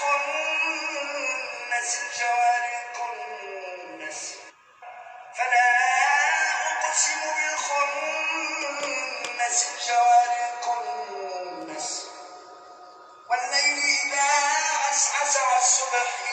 بالخنس الجوار الكنس فلا أقسم بالخنس الجوار الكنس والليل إذا عسعس والصبح